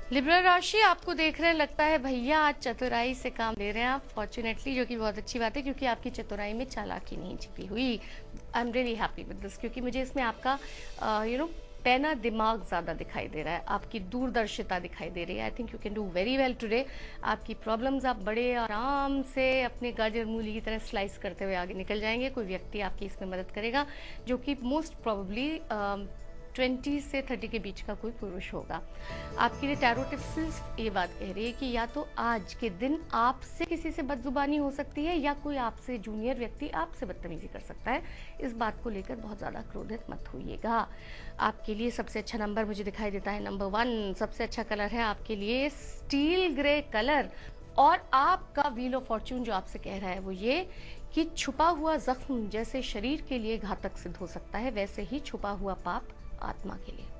Libra राशि आपको देख रहे हैं, लगता है भैया आज चतुराई से काम ले रहे हैं आप, फॉर्चुनेटली, जो कि बहुत अच्छी बात है क्योंकि आपकी चतुराई में चालाकी नहीं छिपी हुई। I am really happy with this, क्योंकि मुझे इसमें आपका पैना दिमाग ज़्यादा दिखाई दे रहा है, आपकी दूरदर्शिता दिखाई दे रही है। I think you can do very well today. आपकी प्रॉब्लम्स आप बड़े आराम से अपने गाजर मूली की तरह स्लाइस करते हुए आगे निकल जाएंगे। कोई व्यक्ति आपकी इसमें मदद करेगा जो कि मोस्ट प्रोबेबली 20 से 30 के बीच का कोई पुरुष होगा। आपके लिए टैरो टिप्स सिर्फ ये बात कह रही है कि या तो आज के दिन आपसे किसी से बदजुबानी हो सकती है या कोई आपसे जूनियर व्यक्ति आपसे बदतमीजी कर सकता है। इस बात को लेकर बहुत ज़्यादा क्रोधित मत होइएगा। आपके लिए सबसे अच्छा नंबर मुझे दिखाई देता है नंबर 1। सबसे अच्छा कलर है आपके लिए स्टील ग्रे कलर। और आपका व्हील ऑफ फॉर्च्यून जो आपसे कह रहा है वो ये कि छुपा हुआ जख्म जैसे शरीर के लिए घातक सिद्ध हो सकता है, वैसे ही छुपा हुआ पाप आत्मा के लिए।